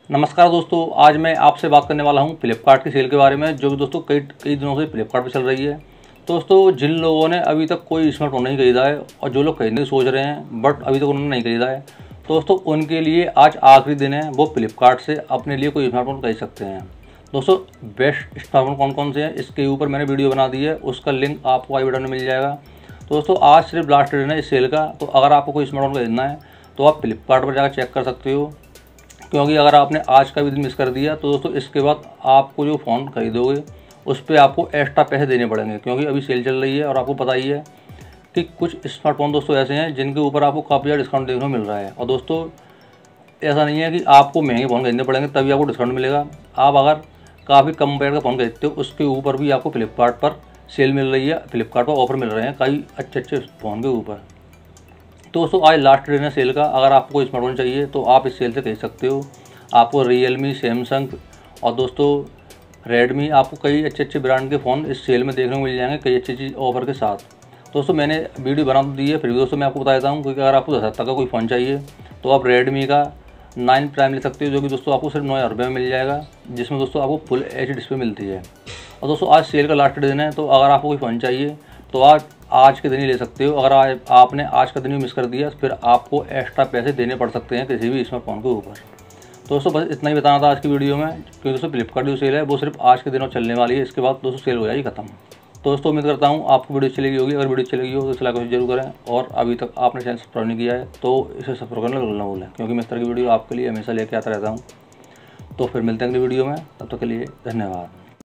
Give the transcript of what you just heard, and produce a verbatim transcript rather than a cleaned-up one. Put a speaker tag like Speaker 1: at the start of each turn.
Speaker 1: नमस्कार दोस्तों, आज मैं आपसे बात करने वाला हूं फ्लिपकार्ट की सेल के बारे में, जो कि दोस्तों कई कई दिनों से फ्लिपकार्ट पर चल रही है। दोस्तों, जिन लोगों ने अभी तक कोई स्मार्टफोन नहीं खरीदा है और जो लोग खरीदने की सोच रहे हैं बट अभी तक उन्होंने नहीं खरीदा है, दोस्तों उनके लिए आज आखिरी दिन है। वो फ्लिपकार्ट से अपने लिए कोई स्मार्टफोन खरीद सकते हैं। दोस्तों, बेस्ट स्मार्टफोन कौन कौन से हैं इसके ऊपर मैंने वीडियो बना दी है, उसका लिंक आपको आई बटन में मिल जाएगा। दोस्तों, आज सिर्फ लास्ट दिन है इस सेल का, तो अगर आपको कोई स्मार्टफोन खरीदना है तो आप फ्लिपकार्ट पर जाकर चेक कर सकते हो, क्योंकि अगर आपने आज का भी दिन मिस कर दिया तो दोस्तों इसके बाद आपको जो फ़ोन खरीदोगे उस पर आपको एक्स्ट्रा पैसे देने पड़ेंगे, क्योंकि अभी सेल चल रही है और आपको पता ही है कि कुछ स्मार्टफोन दोस्तों ऐसे हैं जिनके ऊपर आपको काफ़ी ज़्यादा डिस्काउंट देखने को मिल रहा है। और दोस्तों, ऐसा नहीं है कि आपको महंगे फ़ोन खरीदने पड़ेंगे तभी आपको डिस्काउंट मिलेगा। आप अगर काफ़ी कम पैड का फ़ोन खरीदते हो उसके ऊपर भी आपको फ्लिपकार्ट पर सेल मिल रही है, फ्लिपकार्ट पर ऑफर मिल रहे हैं कई अच्छे अच्छे फ़ोन के ऊपर। तो दोस्तों, आज लास्ट दिन है सेल का। अगर आपको कोई स्मार्टफोन चाहिए तो आप इस सेल से खरीद सकते हो। आपको रियलमी, सैमसंग और दोस्तों रेडमी, आपको कई अच्छे अच्छे ब्रांड के फ़ोन इस सेल में देखने को मिल जाएंगे, कई अच्छी अच्छी ऑफर के साथ। दोस्तों, मैंने वीडियो बना तो दी है, फिर भी दोस्तों मैं आपको बता देता हूँ, क्योंकि अगर आपको दस हज़ार तक का कोई फ़ोन चाहिए तो आप रेडमी का नाइन प्राइम ले सकते हो, जो कि दोस्तों आपको सिर्फ नौ हज़ार रुपये में मिल जाएगा, जिसमें दोस्तों आपको फुल एच डी डिस्प्ले मिलती है। और दोस्तों, आज सेल का लास्ट दिन है, तो अगर आपको कोई फ़ोन चाहिए तो आप आज के दिन ही ले सकते हो। अगर आज आपने आज का दिन भी मिस कर दिया फिर आपको एक्स्ट्रा पैसे देने पड़ सकते हैं किसी भी स्मार्टफोन के ऊपर। दोस्तों, बस इतना ही बताना था आज की वीडियो में, क्योंकि दोस्तों फ्लिपकार्ट जो सेल है वो सिर्फ आज के दिनों चलने वाली है, इसके बाद दोस्तों सेल हो जाएगी खत्म। तो दोस्तों, उम्मीद करता हूँ आपको वीडियो अच्छी लगी होगी। अगर वीडियो अच्छी लगी हो तो इसे लाइक जरूर करें, और अभी तक आपने चैनल सब्सक्राइब नहीं किया है तो इसे सब्सक्राइब करना बिल्कुल ना भूलें, क्योंकि मैं इस तरह की वीडियो आपके लिए हमेशा लेके आता रहता हूँ। तो फिर मिलते हैं अगली वीडियो में, तब तक के लिए धन्यवाद।